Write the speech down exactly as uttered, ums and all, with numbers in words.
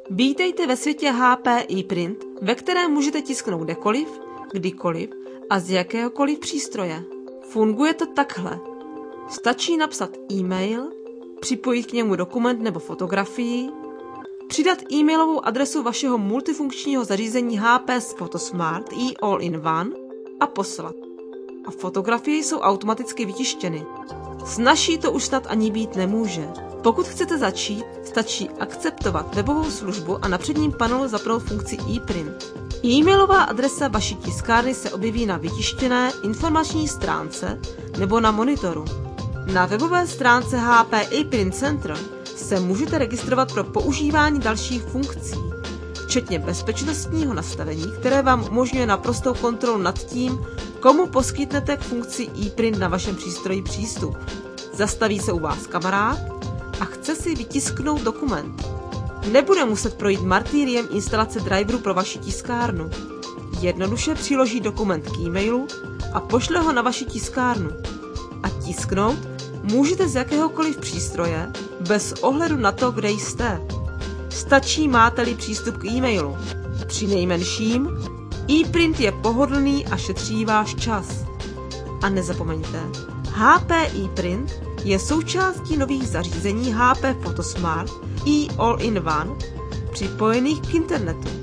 Vítejte ve světě H P ePrint, ve kterém můžete tisknout kdekoliv, kdykoliv a z jakéhokoliv přístroje. Funguje to takhle. Stačí napsat e-mail, připojit k němu dokument nebo fotografii, přidat e-mailovou adresu vašeho multifunkčního zařízení H P Photosmart i All-in-One a poslat. A fotografie jsou automaticky vytištěny. Snazší to už snad ani být nemůže. Pokud chcete začít, stačí akceptovat webovou službu a na předním panelu zapnout funkci ePrint. E-mailová adresa vaší tiskárny se objeví na vytištěné informační stránce nebo na monitoru. Na webové stránce H P ePrint Center se můžete registrovat pro používání dalších funkcí, včetně bezpečnostního nastavení, které vám umožňuje naprostou kontrolu nad tím, komu poskytnete k funkci ePrint na vašem přístroji přístup. Zastaví se u vás kamarád a chce si vytisknout dokument. Nebude muset projít martýriem instalace driveru pro vaši tiskárnu. Jednoduše přiloží dokument k e-mailu a pošle ho na vaši tiskárnu. A tisknout můžete z jakéhokoliv přístroje, bez ohledu na to, kde jste. Stačí, máte-li přístup k e-mailu. Při nejmenším, ePrint je pohodlný a šetří váš čas. A nezapomeňte, H P ePrint je součástí nových zařízení H P Photosmart i All-in-One připojených k internetu.